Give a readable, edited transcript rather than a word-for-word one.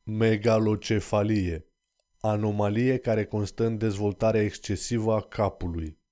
Megalocefalie. Anomalie care constă în dezvoltarea excesivă a capului.